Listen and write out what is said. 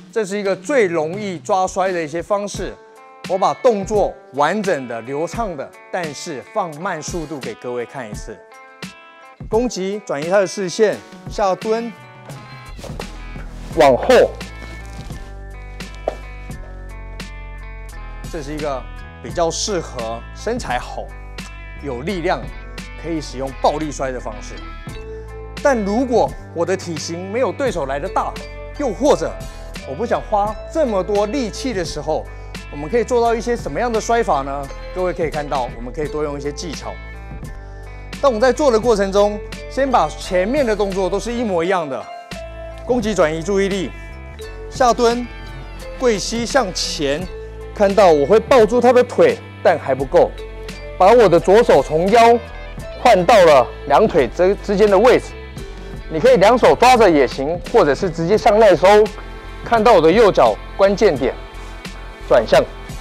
这是一个最容易抓摔的一些方式。我把动作完整的、流畅的，但是放慢速度给各位看一次。攻击，转移他的视线，下蹲，往后。这是一个比较适合身材好、有力量、可以使用暴力摔的方式。但如果我的体型没有对手来的大，又或者我不想花这么多力气的时候，我们可以做到一些什么样的摔法呢？各位可以看到，我们可以多用一些技巧。当我们在做的过程中，先把前面的动作都是一模一样的，攻击转移注意力，下蹲，跪膝向前，看到我会抱住他的腿，但还不够，把我的左手从腰换到了两腿之间的位置。你可以两手抓着也行，或者是直接向内收，看到我的右脚关键点。转向，